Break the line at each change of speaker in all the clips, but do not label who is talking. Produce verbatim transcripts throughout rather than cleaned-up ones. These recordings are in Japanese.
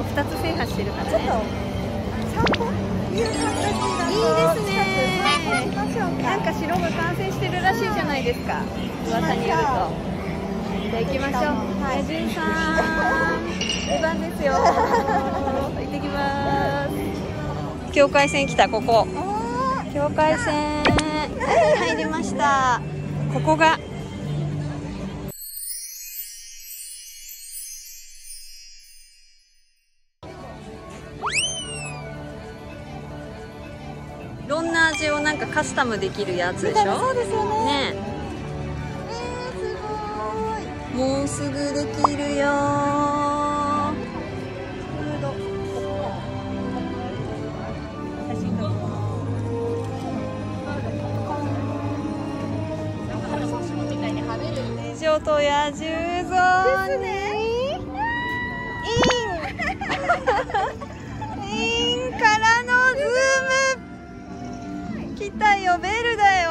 うふたつ制覇してるからね。
ちょっと散歩いう形だと
いいですね。
散歩しましょうか。
なんか城が完成してるらしいじゃないですか、噂によると。じゃあ行きましょう。
はい
野獣さん出番ですよ。行ってきます。境界線来た。ここ境界線入りました。ここがいろんな味をなんかカスタムできるやつでしょ。
そうですよね。
ね
えー、すごい。
もうすぐできるよ。美女と野獣像にインインからのズーム来たよ。ベルだよ。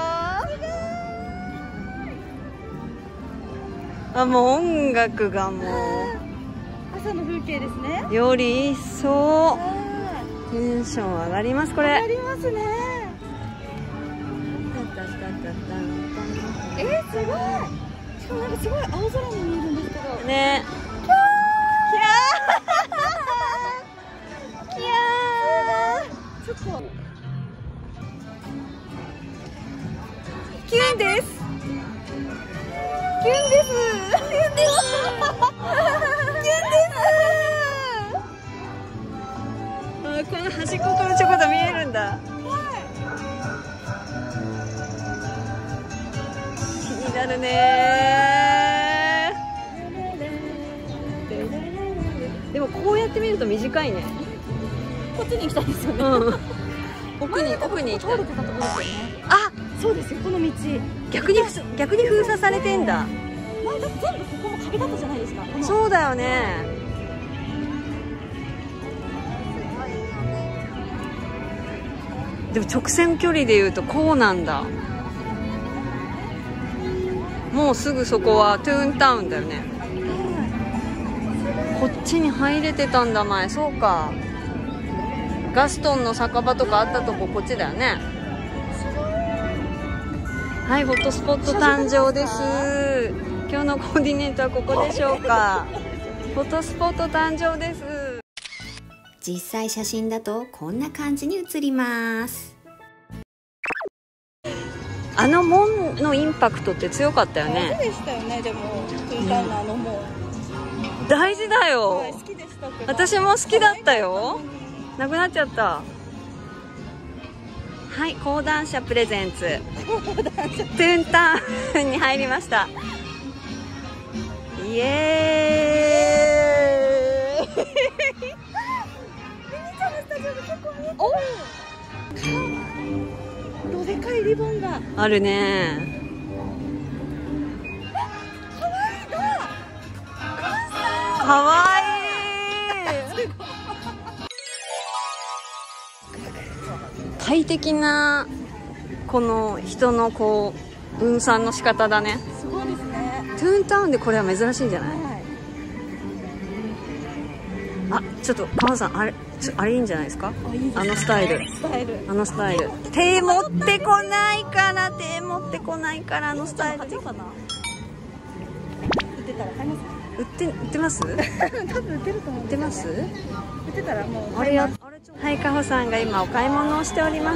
あ、もう音楽がもう
朝の風景ですね。
より一層テンション上がります。これ
ありますね。えー、すごい。しかもなんかすごい青空に見えるんですけど
ね。
キャー
キャー
ちょっと
キュンです。キュンです。キュンです。キュンです。あ、この端っこからちょこっと見えるんだ。気になるね。でもこうやって見ると短いね。
こっちに行きたいですよね。
うん、奥に奥に行きたい。あ、
そうですよ、この道。
逆に逆に封鎖されてんだ。
前だって全部ここも壁だったじゃないですか。
そうだよね。でも直線距離でいうとこうなんだ。もうすぐそこはトゥーンタウンだよね。こっちに入れてたんだ前。そうか、ガストンの酒場とかあったとここっちだよね。はい、フォトスポット誕生です。今日のコーディネートはここでしょうか。フォトスポット誕生です。
実際写真だとこんな感じに写ります。
あの門のインパクトって強かったよね。
そうでしたよね。でもトゥーンタウンのあの門、
大事だよ、
はい、好きでしたけど。
私も好きだったよ。なくなっちゃった。はい、講談社プレゼンツトゥーンタウンに入りました。イエーイ
ミニちゃんのスタジオで結構見えてる。お、どでかいリボンが
あるね。かわいい。快適なこの人のこう分散の仕方だね。
すごいですね。
トゥーンタウンでこれは珍しいんじゃない？
はい。
あ、ちょっと川さん、あれちょあれいいんじゃないですか？
あ、いいですね。
あのスタイル、
スタイル。
あのスタイル。手持ってこないから手持ってこないからあのスタイル。
買っちゃおうかな。売ってたら買います。
売って売ってます？売
多分売ってると思う。
ってます？
売ってたらもう
あれや。はい、かほさんが今お買い物をしております。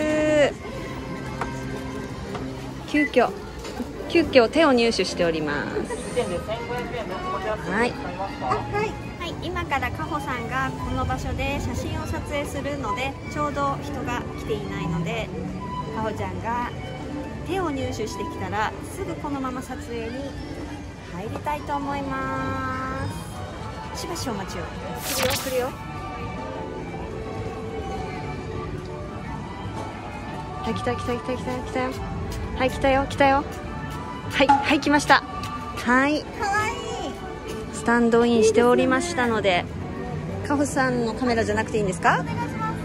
急遽急遽手を入手しております。はい。
はい、今からかほさんがこの場所で写真を撮影するので、ちょうど人が来ていないので、かほちゃんが手を入手してきたらすぐこのまま撮影に入りたいと思います。しばしお待ちを。来るよ来るよ。
はい、来た来た来た来た来たよ。はい、来たよ来たよ。はいはい、来ました。はい、
かわいい。
スタンドインしておりましたので、かほさんのカメラじゃなくていいんですか？
お願いします。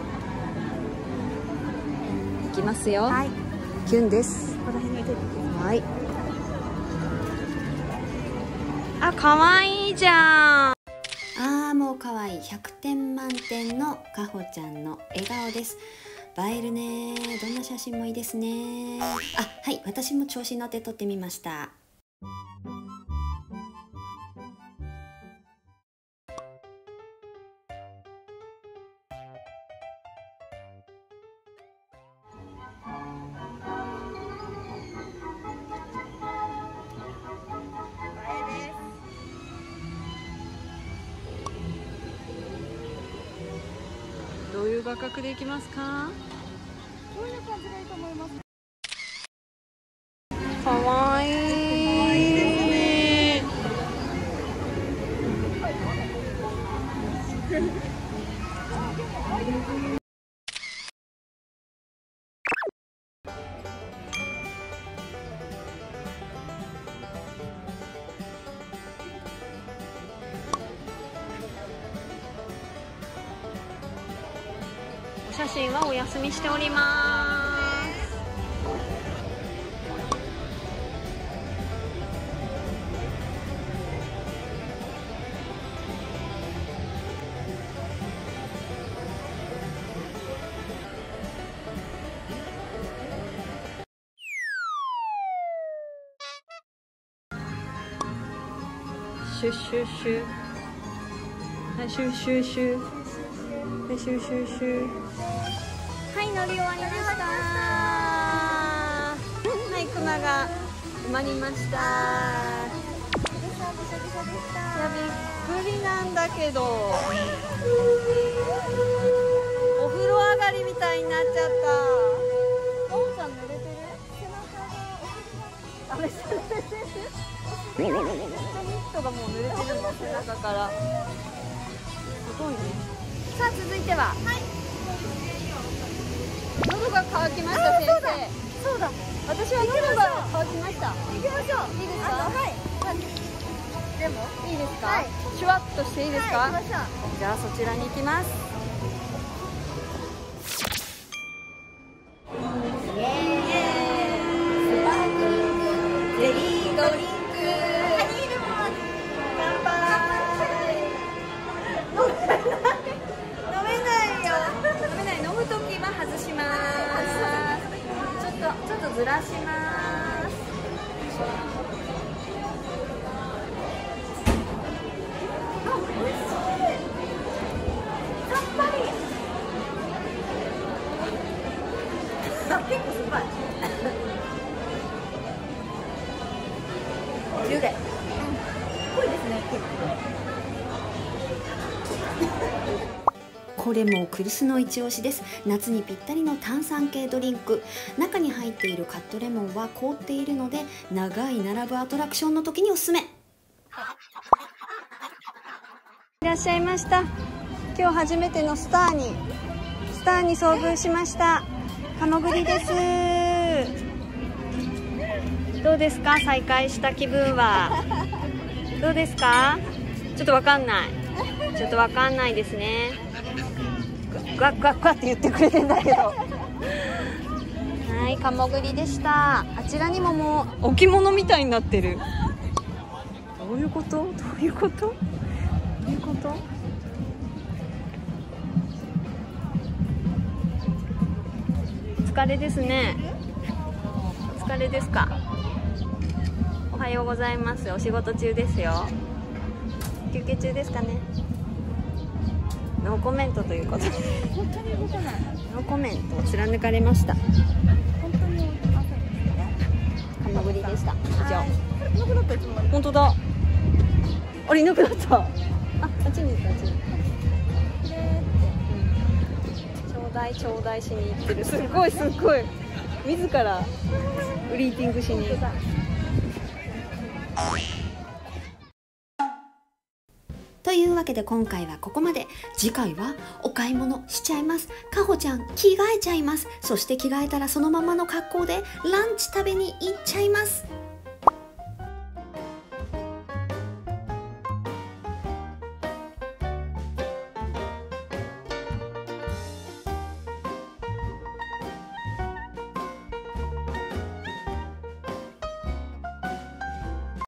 いきますよ。
はい。
キュンです。
この辺に置いて
はい。あ、かわいいじゃん。
あーも
も可愛いひゃくてん満点のかほちゃんの笑顔です。映えるね。どんな写真もいいですね。あ、はい、私も調子に乗って撮ってみました。
どういう画角でいきますか？
どういう感じがいいと思います？
かわいい。
お写真はお休みしております。シュッシュッシュ、はいシュッシュッシュ、はいシュッシュッシュ、はい乗り終わりました。はいクマが埋まりました。いやびっくりなんだけど、お風呂上がりみたいになっちゃった。おんちゃん濡れてる？あれ濡れてる？ニットがもう濡れてるんです、背中から。すごいね。さあ続いては、はい、喉が渇きました。先生、そうだ、私は喉が渇きました。行きましょう。いいですか？はい。でもいいですか？はい、シュワッとしていいですか？はい、行きましょう。じゃあそちらに行きます。イエーイ。スパークリングゼリードリンク。ちょっとずらします。さっぱり。あ、結構酸っぱい。じゅうで。うん。濃いですね、結構。これもクルスの一押しです。夏にぴったりの炭酸系ドリンク。中に入っているカットレモンは凍っているので、長い並ぶアトラクションの時におすすめ。いらっしゃいました。今日初めてのスターにスターに遭遇しました。鴨栗です。どうですか？再会した気分はどうですか？ちょっとわかんない。ちょっとわかんないですね。ガッガッガッって言ってくれてんだけど。はい、鴨栗でした。あちらにももう置物みたいになってる。どういうこと？どういうこと？どういうこと？お疲れですね。お疲れですか？おはようございます。お仕事中ですよ。休憩中ですかね。ノーコメントということで。
本当に動かない。
ノーコメントを貫かれました。
本当に動きませんでしたね。
鴨栗でした。以上。
いなくなったいつも。
本当だ。あれいなくなった。あ、あっちに行ったあっちに。
きれいって。
ちょうだいちょうだいしに行ってる。すっごいすっごい。自らグリーティングしに。というわけで今回はここまで。次回はお買い物しちゃいます。かほちゃん着替えちゃいます。そして着替えたらそのままの格好でランチ食べに行っちゃいます。